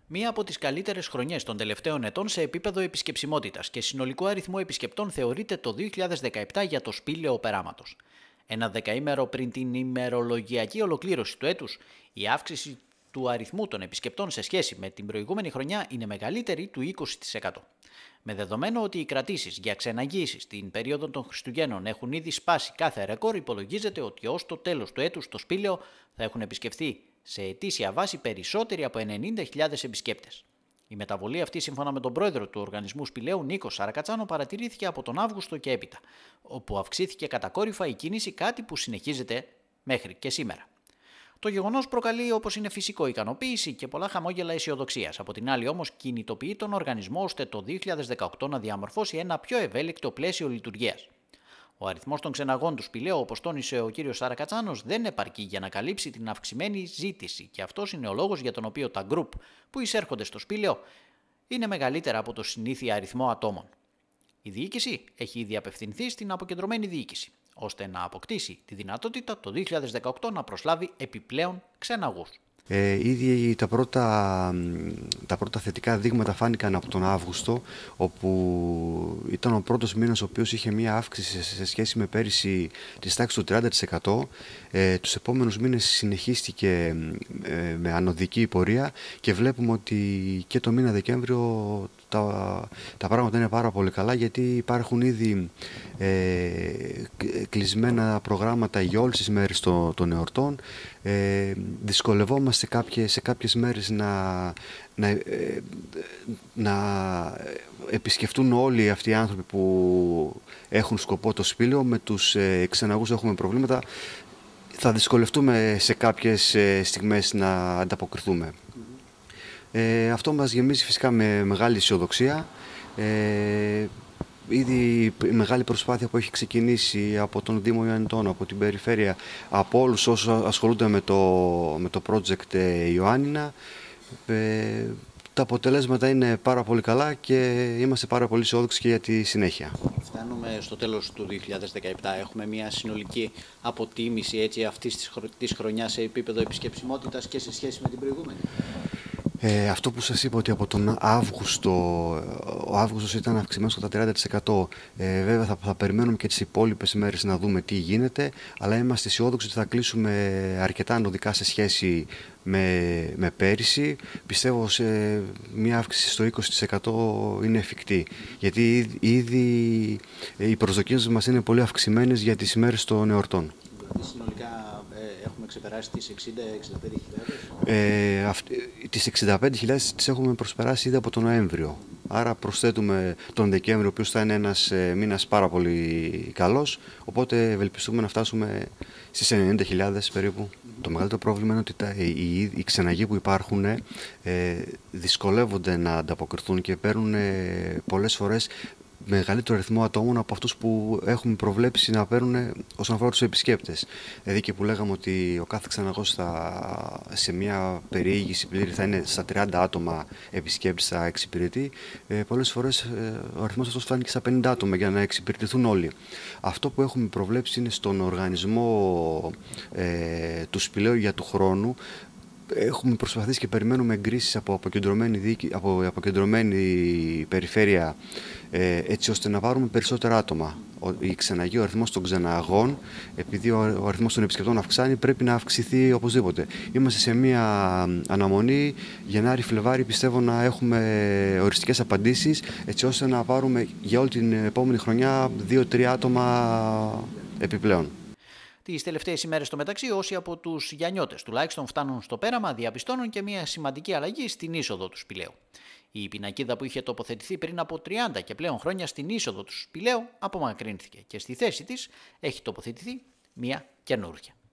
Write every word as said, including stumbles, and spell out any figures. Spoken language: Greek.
Μία από τις καλύτερες χρονιές των τελευταίων ετών σε επίπεδο επισκεψιμότητας και συνολικό αριθμό επισκεπτών θεωρείται το δύο χιλιάδες δεκαεπτά για το Σπήλαιο Περάματος. Ένα δεκαήμερο πριν την ημερολογιακή ολοκλήρωση του έτους, η αύξηση του αριθμού των επισκεπτών σε σχέση με την προηγούμενη χρονιά είναι μεγαλύτερη του είκοσι τοις εκατό. Με δεδομένο ότι οι κρατήσεις για ξεναγήσεις την περίοδο των Χριστουγέννων έχουν ήδη σπάσει κάθε ρεκόρ, υπολογίζεται ότι ως το τέλος του έτους στο Σπήλαιο θα έχουν επισκεφθεί σε ετήσια βάση περισσότεροι από ενενήντα χιλιάδες επισκέπτες. Η μεταβολή αυτή, σύμφωνα με τον πρόεδρο του Οργανισμού Σπηλαίου, Νίκο Σαρακατσάνο, παρατηρήθηκε από τον Αύγουστο και έπειτα, όπου αυξήθηκε κατακόρυφα η κίνηση, κάτι που συνεχίζεται μέχρι και σήμερα. Το γεγονός προκαλεί, όπως είναι φυσικό, ικανοποίηση και πολλά χαμόγελα αισιοδοξίας. Από την άλλη, όμως, κινητοποιεί τον οργανισμό ώστε το δύο χιλιάδες δεκαοκτώ να διαμορφώσει ένα πιο ευέλικτο πλαίσιο λειτουργίας. Ο αριθμός των ξεναγών του Σπηλαίου, όπως τόνισε ο κ. Σαρακατσάνος, δεν επαρκεί για να καλύψει την αυξημένη ζήτηση και αυτός είναι ο λόγος για τον οποίο τα γκρουπ που εισέρχονται στο Σπήλαιο είναι μεγαλύτερα από το συνήθεια αριθμό ατόμων. Η διοίκηση έχει ήδη απευθυνθεί στην αποκεντρωμένη διοίκηση, ώστε να αποκτήσει τη δυνατότητα το δύο χιλιάδες δεκαοκτώ να προσλάβει επιπλέον ξεναγούς. Ε, ήδη τα πρώτα, τα πρώτα θετικά δείγματα φάνηκαν από τον Αύγουστο, όπου ήταν ο πρώτος μήνας ο οποίος είχε μία αύξηση σε σχέση με πέρυσι της τάξης του τριάντα τοις εκατό. Ε, τους επόμενους μήνες συνεχίστηκε ε, με ανωδική πορεία και βλέπουμε ότι και το μήνα Δεκέμβριο τα, τα πράγματα είναι πάρα πολύ καλά, γιατί υπάρχουν ήδη ε, κλεισμένα προγράμματα για όλες τις μέρες των, των εορτών. Ε, δυσκολευόμαστε σε κάποιες, σε κάποιες μέρες να, να, ε, να επισκεφτούν όλοι αυτοί οι άνθρωποι που έχουν σκοπό το Σπήλαιο. Με τους ε, ξεναγούς έχουμε προβλήματα. Θα δυσκολευτούμε σε κάποιες ε, στιγμές να ανταποκριθούμε. Ε, αυτό μας γεμίζει φυσικά με μεγάλη αισιοδοξία. Ε, Ήδη η μεγάλη προσπάθεια που έχει ξεκινήσει από τον Δήμο Ιωαννιτών, από την περιφέρεια, από όλους όσους ασχολούνται με το, με το project Ιωάννινα, ε, τα αποτελέσματα είναι πάρα πολύ καλά και είμαστε πάρα πολύ αισιόδοξοι και για τη συνέχεια. Φτάνουμε στο τέλος του δύο χιλιάδες δεκαεπτά. Έχουμε μια συνολική αποτίμηση έτσι, αυτής της, χρο... της χρονιάς σε επίπεδο επισκεψιμότητας και σε σχέση με την προηγούμενη. Ε, αυτό που σας είπα, ότι από τον Αύγουστο, ο Αύγουστος ήταν αυξημένος κατά τριάντα τοις εκατό. Ε, βέβαια θα, θα περιμένουμε και τις υπόλοιπες μέρες να δούμε τι γίνεται, αλλά είμαστε αισιόδοξοι ότι θα κλείσουμε αρκετά ανωδικά σε σχέση με, με πέρυσι. Πιστεύω σε μια αύξηση στο είκοσι τοις εκατό είναι εφικτή, γιατί ήδη οι προσδοκίες μας είναι πολύ αυξημένες για τις ημέρες των εορτών. Συνολικά ε, έχουμε ξεπεράσει τις εξήντα με εξήντα πέντε χιλιάδες. Ε, αυ, τις εξήντα πέντε χιλιάδες τις έχουμε προσπεράσει ήδη από τον Νοέμβριο. Άρα προσθέτουμε τον Δεκέμβριο, ο οποίος θα είναι ένας ε, μήνας πάρα πολύ καλός. Οπότε ευελπιστούμε να φτάσουμε στις ενενήντα χιλιάδες περίπου. Mm-hmm. Το μεγαλύτερο πρόβλημα είναι ότι τα, οι, οι, οι ξεναγοί που υπάρχουν ε, δυσκολεύονται να ανταποκριθούν και παίρνουν ε, πολλές φορές μεγαλύτερο αριθμό ατόμων από αυτούς που έχουμε προβλέψει να παίρνουν όσον αφορά τους επισκέπτες. Δηλαδή και που λέγαμε ότι ο κάθε ξεναγός θα, σε μια περιήγηση πλήρη θα είναι στα τριάντα άτομα επισκέπτες θα εξυπηρετεί. Ε, πολλές φορές ε, ο αριθμός αυτός φτάνει και στα πενήντα άτομα για να εξυπηρετηθούν όλοι. Αυτό που έχουμε προβλέψει είναι στον οργανισμό ε, του Σπηλαίου για του χρόνου. Έχουμε προσπαθήσει και περιμένουμε εγκρίσεις από αποκεντρωμένη, δίκη, από αποκεντρωμένη περιφέρεια, ε, έτσι ώστε να πάρουμε περισσότερα άτομα. Ο, η ξεναγή, ο αριθμός των ξεναγών, επειδή ο, ο αριθμός των επισκεπτών αυξάνει, πρέπει να αυξηθεί οπωσδήποτε. Είμαστε σε μια αναμονή, Γενάρη-Φλεβάρη, πιστεύω να έχουμε οριστικές απαντήσεις, έτσι ώστε να πάρουμε για όλη την επόμενη χρονιά δύο τρία άτομα επιπλέον. Τις τελευταίες ημέρες στο μεταξύ, όσοι από τους Γιαννιώτες τουλάχιστον φτάνουν στο πέραμα, διαπιστώνουν και μια σημαντική αλλαγή στην είσοδο του Σπηλαίου. Η πινακίδα που είχε τοποθετηθεί πριν από τριάντα και πλέον χρόνια στην είσοδο του Σπηλαίου απομακρύνθηκε και στη θέση της έχει τοποθετηθεί μια καινούργια.